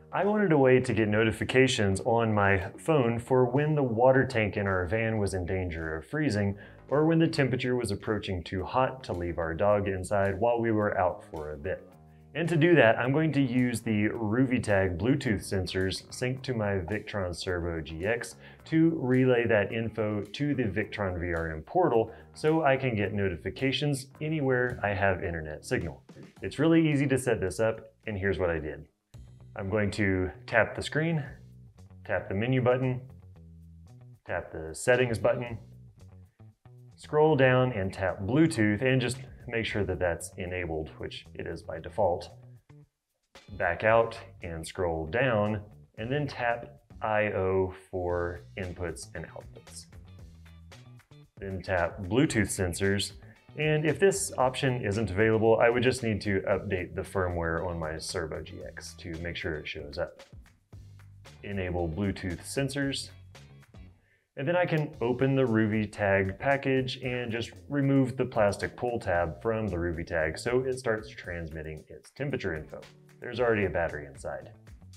I wanted a way to get notifications on my phone for when the water tank in our van was in danger of freezing, or when the temperature was approaching too hot to leave our dog inside while we were out for a bit. And to do that, I'm going to use the RuuviTag Bluetooth sensors synced to my Victron Cerbo GX to relay that info to the Victron VRM Portal so I can get notifications anywhere I have internet signal. It's really easy to set this up, and here's what I did. I'm going to tap the screen, tap the menu button, tap the settings button, scroll down and tap Bluetooth and just make sure that that's enabled, which it is by default. Back out and scroll down and then tap I/O for inputs and outputs. Then tap Bluetooth sensors, and if this option isn't available, I would just need to update the firmware on my Cerbo GX to make sure it shows up. Enable Bluetooth sensors. And then I can open the RuuviTag package and just remove the plastic pull tab from the RuuviTag so it starts transmitting its temperature info. There's already a battery inside.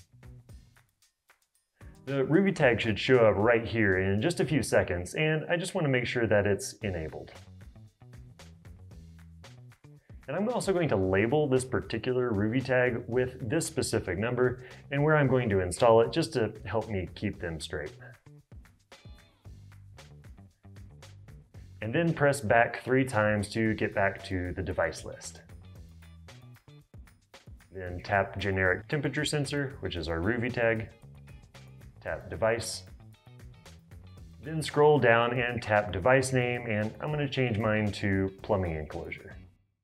The RuuviTag should show up right here in just a few seconds, and I just want to make sure that it's enabled. And I'm also going to label this particular RuuviTag with this specific number and where I'm going to install it just to help me keep them straight. And then press back 3 times to get back to the device list. Then tap generic temperature sensor, which is our RuuviTag. Tap device. Then scroll down and tap device name, and I'm going to change mine to plumbing enclosure.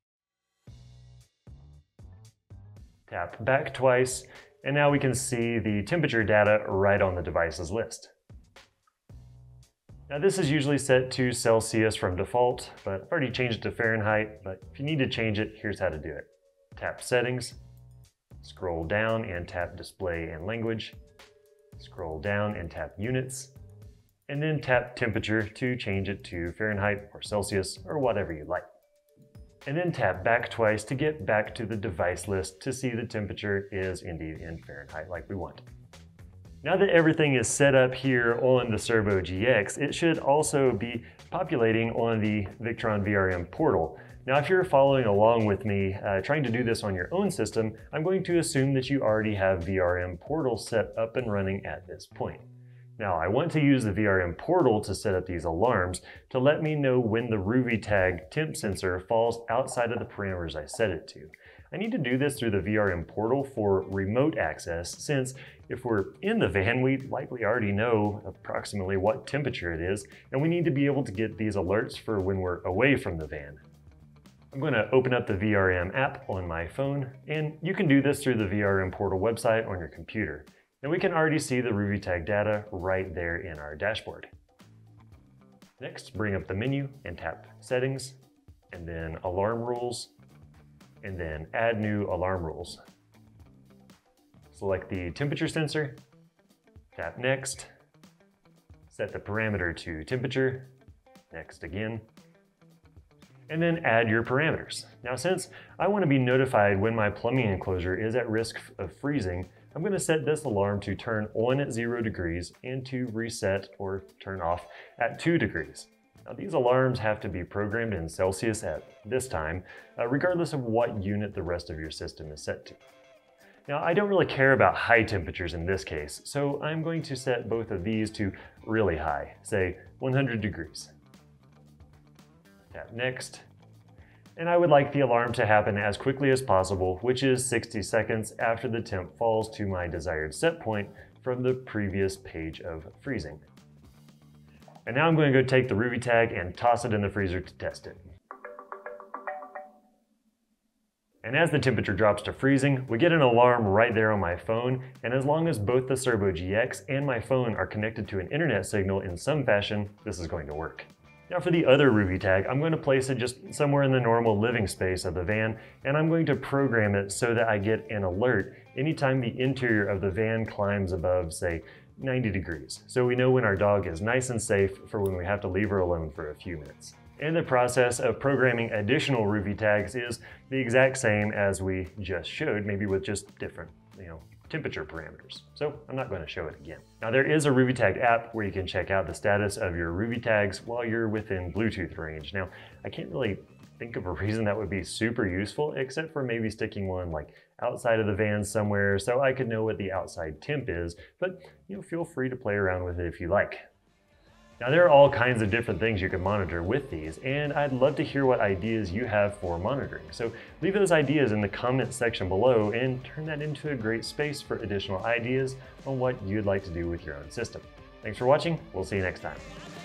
Tap back twice, and now we can see the temperature data right on the device's list. Now this is usually set to Celcius from default, but I've already changed it to Farenheit, but if you need to change it, here's how to do it. Tap settings, scroll down and tap display and language, scroll down and tap units, and then tap temperature to change it to Fahrenheit or Celsius or whatever you like. And then tap back twice to get back to the device list to see the temperature is indeed in Fahrenheit like we want. Now that everything is set up here on the Cerbo GX, it should also be populating on the Victron VRM Portal. Now if you're following along with me trying to do this on your own system, I'm going to assume that you already have VRM Portal set up and running at this point. Now I want to use the VRM Portal to set up these alarms to let me know when the RuuviTag temp sensor falls outside of the parameters I set it to. I need to do this through the VRM Portal for remote access, since if we're in the van, we likely already know approximately what temperature it is, and we need to be able to get these alerts for when we're away from the van. I'm going to open up the VRM app on my phone, and you can do this through the VRM Portal website on your computer. And we can already see the RuuviTag data right there in our dashboard. Next, bring up the menu and tap Settings, and then Alarm Rules, and then Add New Alarm Rules. Select the temperature sensor, tap Next, set the parameter to temperature, Next again, and then add your parameters. Now since I want to be notified when my plumbing enclosure is at risk of freezing, I'm going to set this alarm to turn on at 0 degrees and to reset or turn off at 2 degrees. Now these alarms have to be programmed in Celsius at this time, regardless of what unit the rest of your system is set to. Now I don't really care about high temperatures in this case, so I'm going to set both of these to really high, say 100 degrees. Tap Next. And I would like the alarm to happen as quickly as possible, which is 60 seconds after the temp falls to my desired set point from the previous page of freezing. And now I'm going to go take the RuuviTag and toss it in the freezer to test it. And as the temperature drops to freezing, we get an alarm right there on my phone, and as long as both the Cerbo GX and my phone are connected to an internet signal in some fashion, this is going to work. Now for the other RuuviTag, I'm going to place it just somewhere in the normal living space of the van, and I'm going to program it so that I get an alert anytime the interior of the van climbs above, say, 90 degrees. So we know when our dog is nice and safe for when we have to leave her alone for a few minutes. And the process of programming additional RuuviTags is the exact same as we just showed, maybe with just different, temperature parameters, so I'm not going to show it again. Now there is a RuuviTag app where you can check out the status of your RuuviTags while you're within Bluetooth range. Now I can't really think of a reason that would be super useful except for maybe sticking one like outside of the van somewhere so I could know what the outside temp is, but feel free to play around with it if you like. Now there are all kinds of different things you can monitor with these, and I'd love to hear what ideas you have for monitoring. So leave those ideas in the comments section below and turn that into a great space for additional ideas on what you'd like to do with your own system. Thanks for watching. We'll see you next time.